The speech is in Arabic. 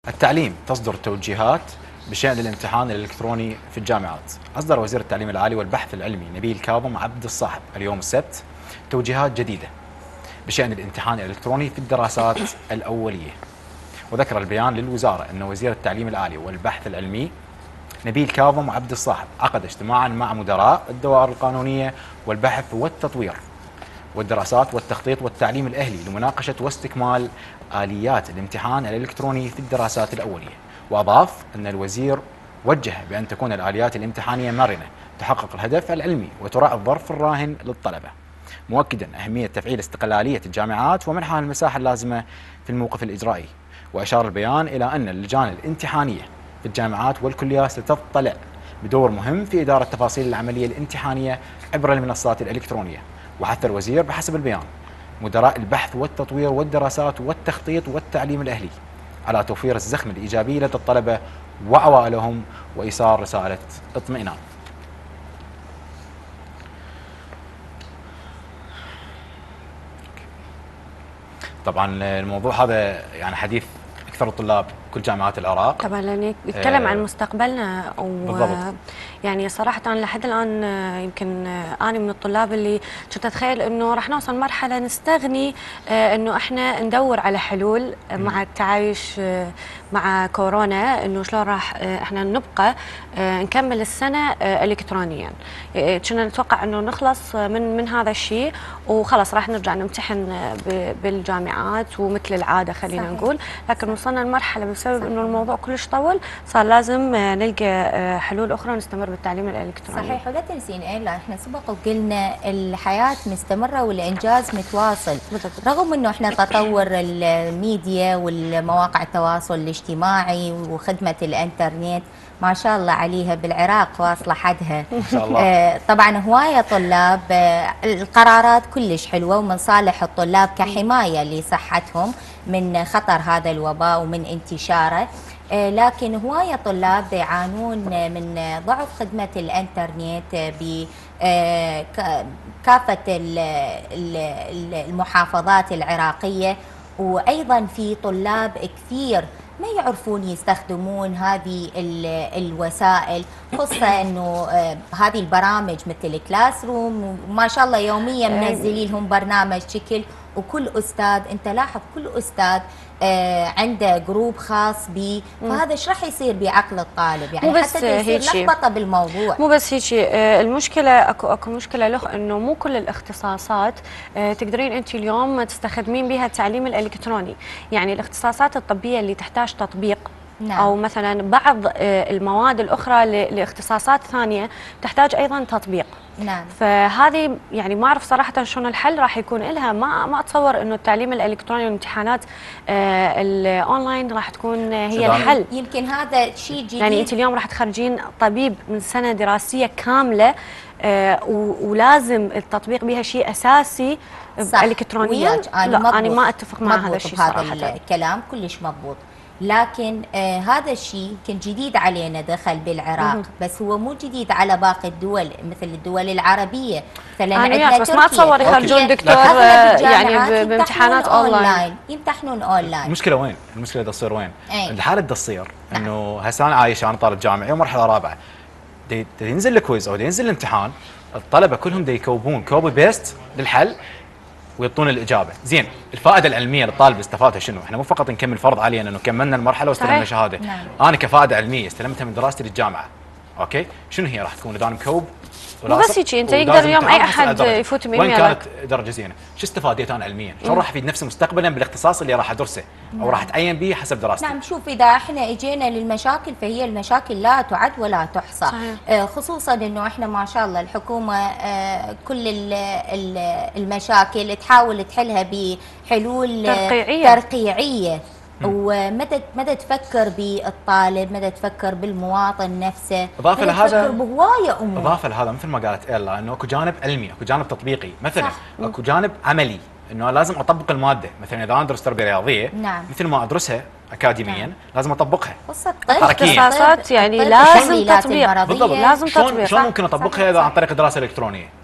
التعليم تصدر توجيهات بشأن الامتحان الإلكتروني في الجامعات. أصدر وزير التعليم العالي والبحث العلمي نبيل كاظم عبد الصاحب اليوم السبت توجيهات جديدة بشأن الامتحان الإلكتروني في الدراسات الأولية. وذكر البيان للوزارة أن وزير التعليم العالي والبحث العلمي نبيل كاظم عبد الصاحب عقد اجتماعا مع مدراء الدوائر القانونية والبحث والتطوير والدراسات والتخطيط والتعليم الأهلي لمناقشة واستكمال آليات الامتحان الإلكتروني في الدراسات الأولية. وأضاف أن الوزير وجه بأن تكون الآليات الامتحانية مرنة تحقق الهدف العلمي وتراعي الظرف الراهن للطلبة، مؤكدا أهمية تفعيل استقلالية الجامعات ومنحها المساحة اللازمة في الموقف الإجرائي. وأشار البيان إلى أن اللجان الامتحانية في الجامعات والكليات ستطلع بدور مهم في إدارة تفاصيل العملية الامتحانية عبر المنصات الإلكترونية. وحث الوزير بحسب البيان مدراء البحث والتطوير والدراسات والتخطيط والتعليم الأهلي على توفير الزخم الإيجابي لدى الطلبة وعوائلهم وإيصال رسالة اطمئنان. طبعا الموضوع هذا يعني حديث أكثر الطلاب كل جامعات العراق، طبعا لأن يتكلم عن مستقبلنا بالضبط. يعني صراحة أنا لحد الآن يمكن أنا من الطلاب اللي كنت أتخيل إنه راح نوصل مرحلة نستغني إنه إحنا ندور على حلول مع التعايش مع كورونا، إنه شلون راح إحنا نبقى نكمل السنة إلكترونيا. كنا نتوقع إنه نخلص من هذا الشيء وخلاص راح نرجع نمتحن بالجامعات ومثل العادة خلينا صحيح. نقول، لكن وصلنا لمرحلة بسبب إنه الموضوع كلش طول صار لازم نلقى حلول أخرى ونستمر بالتعليم الإلكتروني. صحيح، ولا تنسين إلا احنا سبق وقلنا الحياة مستمرة والإنجاز متواصل رغم إنه احنا تطور الميديا والمواقع التواصل الاجتماعي وخدمة الإنترنت ما شاء الله عليها بالعراق واصلة حدها ما شاء الله. طبعا هواية طلاب القرارات كلش حلوة ومن صالح الطلاب كحماية لصحتهم من خطر هذا الوباء ومن انتشاره، لكن هواية طلاب يعانون من ضعف خدمة الانترنت بكافة المحافظات العراقية، وأيضا في طلاب كثير ما يعرفون يستخدمون هذه الوسائل، خاصة انه هذه البرامج مثل كلاس روم وما شاء الله يوميا منزلين لهم برنامج شكل، وكل استاذ انت لاحظ كل استاذ عنده جروب خاص به، فهذا ايش راح يصير بعقل الطالب؟ يعني مو بس حتى يصير لخبطه بالموضوع. مو بس هيك، المشكله اكو مشكله له انه مو كل الاختصاصات تقدرين انت اليوم تستخدمين بها التعليم الالكتروني، يعني الاختصاصات الطبيه اللي تحتاج تطبيق نعم. أو مثلا بعض المواد الأخرى لاختصاصات ثانية تحتاج أيضا تطبيق. نعم. فهذه يعني ما أعرف صراحة شلون الحل راح يكون لها، ما أتصور إنه التعليم الإلكتروني والامتحانات الأونلاين راح تكون هي الحل. يمكن هذا شيء جديد، يعني أنت اليوم راح تخرجين طبيب من سنة دراسية كاملة ولازم التطبيق بها شيء أساسي إلكترونيا. لا أنا ما أتفق مع هذا الشيء صراحة. هذا الكلام كلش مضبوط، لكن هذا الشيء يمكن جديد علينا دخل بالعراق، بس هو مو جديد على باقي الدول مثل الدول العربية. مثلا عندنا بس ما اتصور يخرجون دكتور يعني بامتحانات اونلاين يمتحنون اونلاين. المشكله وين؟ المشكله تصير وين؟ الحاله تصير انه هسه انا عايش، انا طالب جامعي ومرحله رابعه، ينزل الكويز او ينزل الامتحان، الطلبه كلهم يكوبون كوبي بيست للحل ويعطون الاجابه. زين، الفائده العلميه للطالب استفادها شنو؟ احنا مو فقط نكمل فرض علينا انه كملنا المرحله واستلمنا شهاده. نعم. انا كفائده علميه استلمتها من دراستي للجامعه، اوكي؟ شنو هي راح تكون؟ اذا انا مكوب مو بس هيك، انت يقدر اليوم اي احد يفوت ب 100. وين كانت درجه زينه؟ شو استفاديت انا علميا؟ شلون راح افيد نفسي مستقبلا بالاختصاص اللي راح ادرسه او راح اتعين به حسب دراستي؟ نعم. شوف، اذا احنا اجينا للمشاكل فهي المشاكل لا تعد ولا تحصى. خصوصا انه احنا ما شاء الله الحكومه كل المشاكل تحاول تحلها بحلول ترقيعيه. ومدى تفكر بالطالب، مدى تفكر بالمواطن نفسه، اضافه لهذا تفكر بهوايه امور. اضافه لهذا مثل ما قالت إيلا انه اكو جانب علمي، اكو جانب تطبيقي، مثلا اكو جانب عملي، انه لازم اطبق الماده. مثلا اذا انا ادرس تربيه رياضيه، نعم. مثل ما ادرسها اكاديميا لازم اطبقها. اختصاصات يعني لازم تطبيق. بالضبط. لازم تطبيق. شلون ممكن اطبقها اذا عن طريق دراسه الكترونيه؟